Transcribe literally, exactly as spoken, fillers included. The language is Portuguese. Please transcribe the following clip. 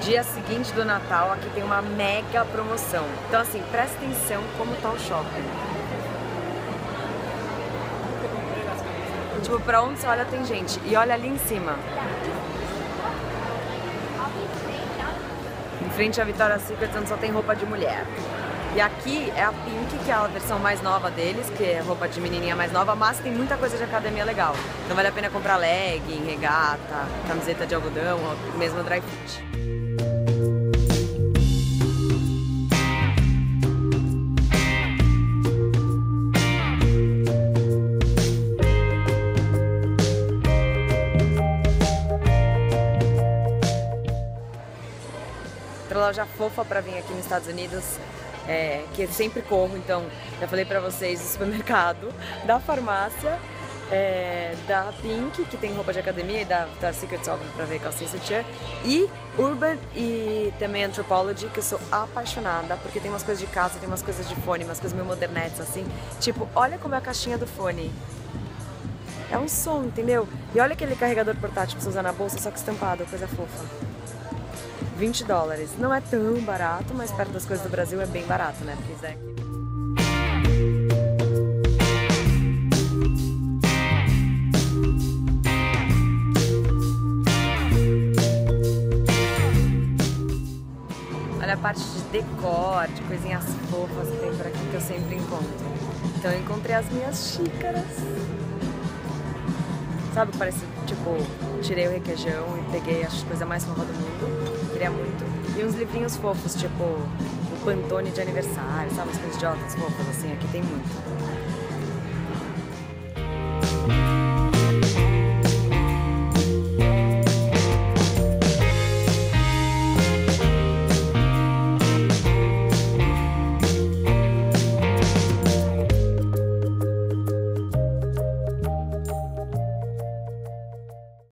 dia seguinte do Natal, aqui tem uma mega promoção. Então assim, presta atenção como tá o shopping. Tipo, pra onde você olha tem gente. E olha ali em cima. Em frente à Victoria's Secret, onde só tem roupa de mulher. E aqui é a Pink, que é a versão mais nova deles, que é roupa de menininha mais nova, mas tem muita coisa de academia legal. Então vale a pena comprar legging, regata, camiseta de algodão, ou mesmo dry fit. Outra loja fofa pra vir aqui nos Estados Unidos, é, que eu sempre corro, então já falei pra vocês, do supermercado, da farmácia, é, da Pink, que tem roupa de academia, e da Victoria's Secret, óbvio, pra ver calcinha e sutiã, e Urban e também Anthropologie, que eu sou apaixonada, porque tem umas coisas de casa, tem umas coisas de fone, umas coisas meio modernetes, assim, tipo, olha como é a caixinha do fone. É um som, entendeu? E olha aquele carregador portátil pra você usar na bolsa, só que estampado, coisa fofa. vinte dólares. Não é tão barato, mas perto das coisas do Brasil é bem barato, né? Porque isso é aqui. Olha a parte de decor, de coisinhas fofas que tem por aqui que eu sempre encontro. Então eu encontrei as minhas xícaras. Sabe, parece, tipo, tirei o requeijão e peguei a coisa mais fofa do mundo. Queria muito. E uns livrinhos fofos, tipo o Pantone de aniversário, sabe? Umas coisas idiotas fofas, assim, aqui tem muito.